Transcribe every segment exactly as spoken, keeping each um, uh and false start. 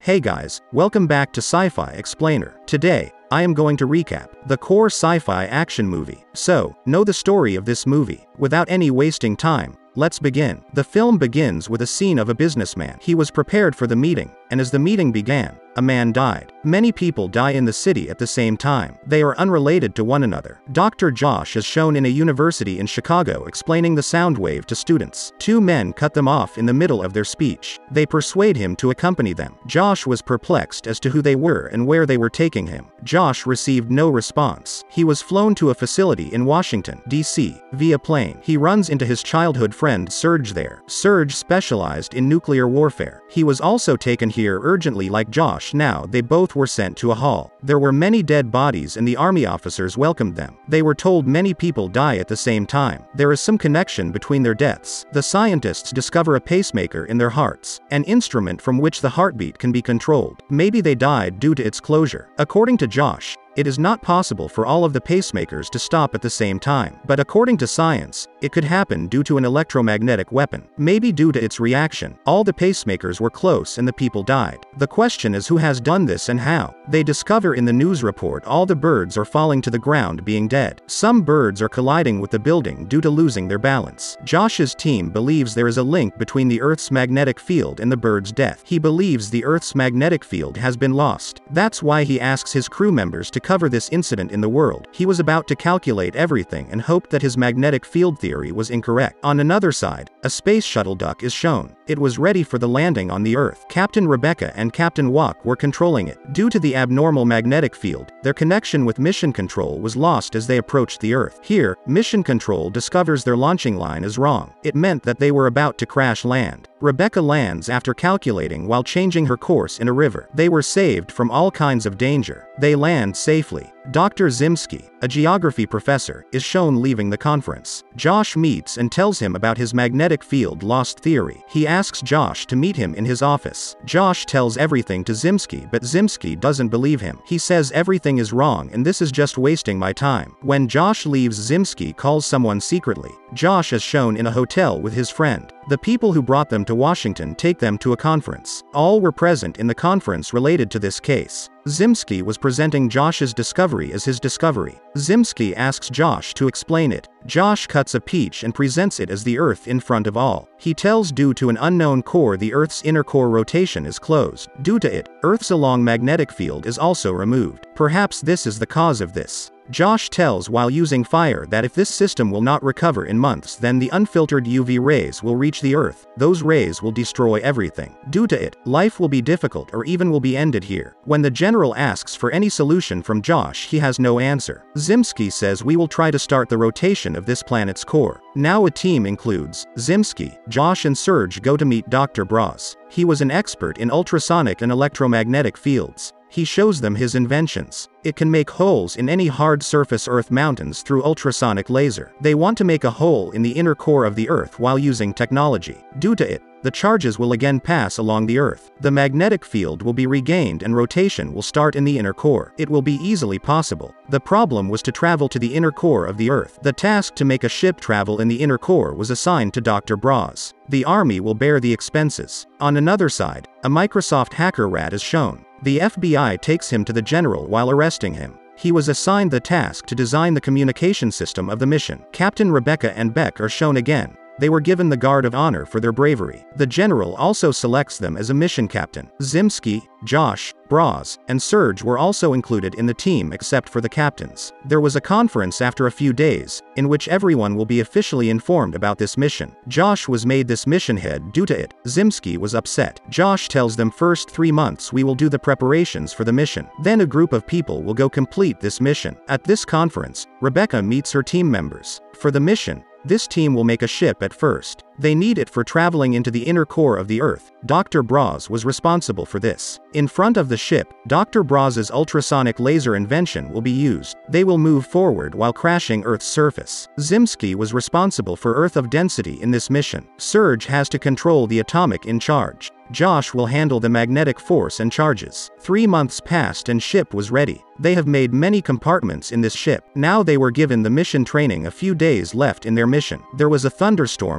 Hey guys, welcome back to Sci-Fi Explainer. Today, I am going to recap the core sci-fi action movie. So, know the story of this movie. Without any wasting time, let's begin. The film begins with a scene of a businessman. He was prepared for the meeting, and as the meeting began, a man died. Many people die in the city at the same time. They are unrelated to one another. Doctor Josh is shown in a university in Chicago explaining the sound wave to students. Two men cut them off in the middle of their speech. They persuade him to accompany them. Josh was perplexed as to who they were and where they were taking him. Josh received no response. He was flown to a facility in Washington, D C, via plane. He runs into his childhood friend Serge there. Serge specialized in nuclear warfare. He was also taken here urgently like Josh. Now they both were sent to a hall. There were many dead bodies and the army officers welcomed them. They were told many people die at the same time. There is some connection between their deaths. The scientists discover a pacemaker in their hearts, an instrument from which the heartbeat can be controlled. Maybe they died due to its closure. According to Josh, it is not possible for all of the pacemakers to stop at the same time. But according to science, it could happen due to an electromagnetic weapon. Maybe due to its reaction, all the pacemakers were close and the people died. The question is who has done this and how. They discover in the news report all the birds are falling to the ground being dead. Some birds are colliding with the building due to losing their balance. Josh's team believes there is a link between the Earth's magnetic field and the bird's death. He believes the Earth's magnetic field has been lost. That's why he asks his crew members to cover this incident in the world. He was about to calculate everything and hoped that his magnetic field theory was incorrect. On another side, a space shuttle duck is shown. It was ready for the landing on the Earth. Captain Rebecca and Captain Walk were controlling it. Due to the abnormal magnetic field, their connection with mission control was lost as they approached the Earth. Here, mission control discovers their launching line is wrong. It meant that they were about to crash land. Rebecca lands after calculating while changing her course in a river. They were saved from all kinds of danger. They land safely. Doctor Zimsky, a geography professor, is shown leaving the conference. Josh meets and tells him about his magnetic field lost theory. He asks Josh to meet him in his office. Josh tells everything to Zimsky, but Zimsky doesn't believe him. He says everything is wrong and this is just wasting my time. When Josh leaves, Zimsky calls someone secretly. Josh is shown in a hotel with his friend. The people who brought them to Washington take them to a conference. All were present in the conference related to this case. Zimsky was presenting Josh's discovery as his discovery. Zimsky asks Josh to explain it. Josh cuts a peach and presents it as the Earth in front of all. He tells due to an unknown core the Earth's inner core rotation is closed. Due to it, Earth's along magnetic field is also removed. Perhaps this is the cause of this. Josh tells while using fire that if this system will not recover in months, then the unfiltered U V rays will reach the Earth. Those rays will destroy everything. Due to it, life will be difficult or even will be ended here. When the general asks for any solution from Josh, he has no answer. Zimsky says we will try to start the rotation of this planet's core. Now a team includes Zimsky, Josh and Serge go to meet Doctor Braz. He was an expert in ultrasonic and electromagnetic fields. He shows them his inventions. It can make holes in any hard surface Earth mountains through ultrasonic laser. They want to make a hole in the inner core of the Earth while using technology. Due to it, the charges will again pass along the Earth. The magnetic field will be regained and rotation will start in the inner core. It will be easily possible. The problem was to travel to the inner core of the Earth. The task to make a ship travel in the inner core was assigned to Doctor Braz. The army will bear the expenses. On another side, a Microsoft hacker rat is shown. The F B I takes him to the general while arresting him. He was assigned the task to design the communication system of the mission. Captain Rebecca and Beck are shown again. They were given the Guard of Honor for their bravery. The general also selects them as a mission captain. Zimsky, Josh, Braz, and Serge were also included in the team except for the captains. There was a conference after a few days, in which everyone will be officially informed about this mission. Josh was made this mission head due to it. Zimsky was upset. Josh tells them first three months we will do the preparations for the mission. Then a group of people will go complete this mission. At this conference, Rebecca meets her team members. For the mission, this team will make a ship at first. They need it for traveling into the inner core of the Earth. Doctor Braz was responsible for this. In front of the ship, Doctor Braz's ultrasonic laser invention will be used. They will move forward while crashing Earth's surface. Zimsky was responsible for Earth of density in this mission. Serge has to control the atomic in charge. Josh will handle the magnetic force and charges. Three months passed and ship was ready. They have made many compartments in this ship. Now they were given the mission training. A few days left in their mission. There was a thunderstorm on the Earth.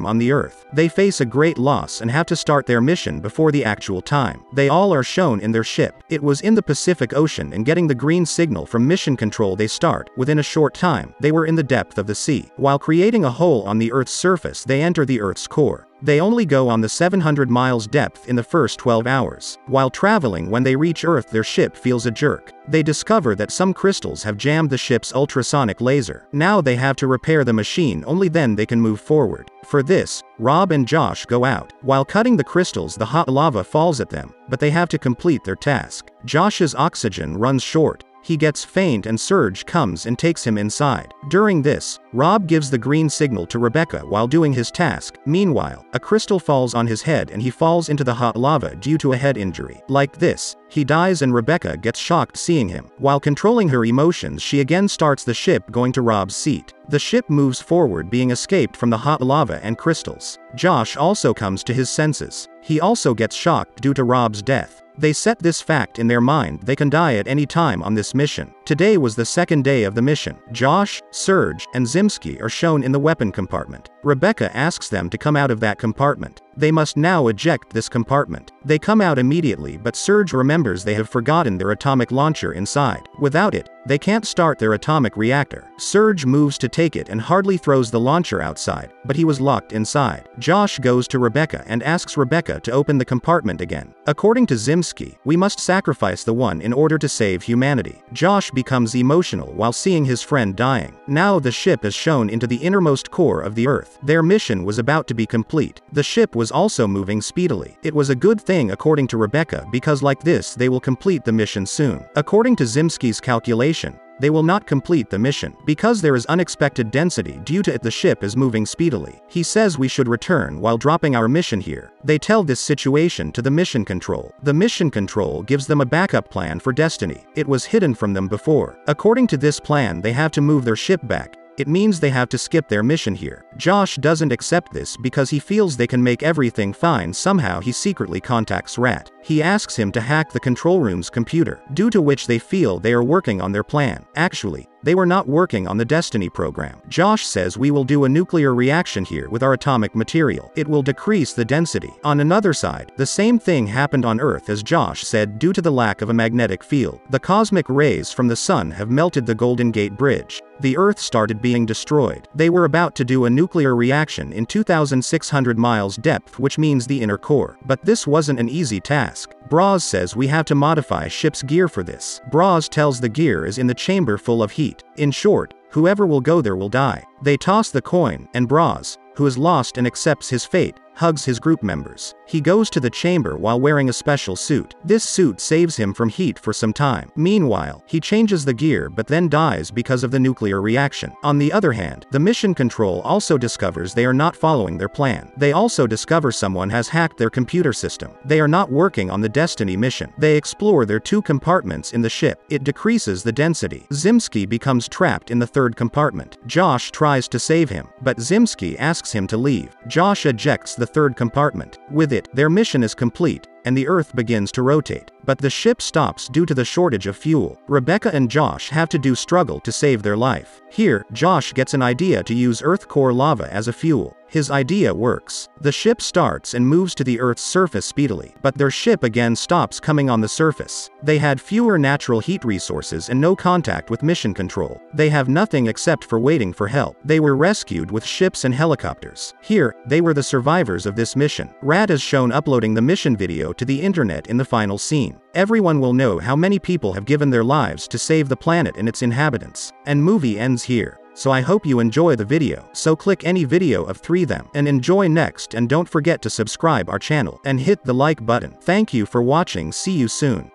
Earth. They face a great loss and have to start their mission before the actual time. They all are shown in their ship. It was in the Pacific Ocean, and getting the green signal from mission control they start. Within a short time, they were in the depth of the sea. While creating a hole on the Earth's surface, they enter the Earth's core. They only go on the seven hundred miles depth in the first twelve hours. While traveling, when they reach Earth, their ship feels a jerk. They discover that some crystals have jammed the ship's ultrasonic laser. Now they have to repair the machine, only then they can move forward. For this, Rob and Josh go out. While cutting the crystals, the hot lava falls at them, but they have to complete their task. Josh's oxygen runs short. He gets faint and Serge comes and takes him inside. During this, Rob gives the green signal to Rebecca while doing his task. Meanwhile, a crystal falls on his head and he falls into the hot lava due to a head injury. Like this, he dies and Rebecca gets shocked seeing him. While controlling her emotions, she again starts the ship going to Rob's seat. The ship moves forward, being escaped from the hot lava and crystals. Josh also comes to his senses. He also gets shocked due to Rob's death. They set this fact in their mind: they can die at any time on this mission. Today was the second day of the mission. Josh, Serge, and Zimski are shown in the weapon compartment. Rebecca asks them to come out of that compartment. They must now eject this compartment. They come out immediately, but Serge remembers they have forgotten their atomic launcher inside. Without it, they can't start their atomic reactor. Serge moves to take it and hardly throws the launcher outside, but he was locked inside. Josh goes to Rebecca and asks Rebecca to open the compartment again. According to Zimski, we must sacrifice the one in order to save humanity. Josh becomes emotional while seeing his friend dying. Now the ship is shown into the innermost core of the Earth. Their mission was about to be complete. The ship was also moving speedily. It was a good thing according to Rebecca, because like this they will complete the mission soon. According to Zimski's calculation, they will not complete the mission because there is unexpected density due to it. The ship is moving speedily. He says we should return while dropping our mission here. They tell this situation to the mission control. The mission control gives them a backup plan for Destiny. It was hidden from them before. According to this plan, they have to move their ship back. It means they have to skip their mission here. Josh doesn't accept this because he feels they can make everything fine. Somehow he secretly contacts Rat. He asks him to hack the control room's computer, due to which they feel they are working on their plan. Actually, they were not working on the Destiny program. Josh says we will do a nuclear reaction here with our atomic material. It will decrease the density. On another side, the same thing happened on Earth as Josh said. Due to the lack of a magnetic field, the cosmic rays from the sun have melted the Golden Gate Bridge. The Earth started being destroyed. They were about to do a nuclear reaction in two thousand six hundred miles depth, which means the inner core. But this wasn't an easy task. Braz says we have to modify ship's gear for this. Braz tells the gear is in the chamber full of heat. In short, whoever will go there will die. They toss the coin, and Braz, who is lost and accepts his fate, hugs his group members. He goes to the chamber while wearing a special suit. This suit saves him from heat for some time. Meanwhile, he changes the gear but then dies because of the nuclear reaction. On the other hand, the mission control also discovers they are not following their plan. They also discover someone has hacked their computer system. They are not working on the Destiny mission. They explore their two compartments in the ship. It decreases the density. Zimski becomes trapped in the third compartment. Josh tries to save him, but Zimski asks him to leave. Josh ejects the third compartment. With it, their mission is complete, and the Earth begins to rotate. But the ship stops due to the shortage of fuel. Rebecca and Josh have to do struggle to save their life. Here, Josh gets an idea to use Earth core lava as a fuel. His idea works. The ship starts and moves to the Earth's surface speedily, but their ship again stops coming on the surface. They had fewer natural heat resources and no contact with mission control. They have nothing except for waiting for help. They were rescued with ships and helicopters. Here, they were the survivors of this mission. Rat is shown uploading the mission video to the internet in the final scene. Everyone will know how many people have given their lives to save the planet and its inhabitants. And movie ends here. So I hope you enjoy the video. So click any video of three them and enjoy next, and don't forget to subscribe our channel and hit the like button. Thank you for watching. See you soon.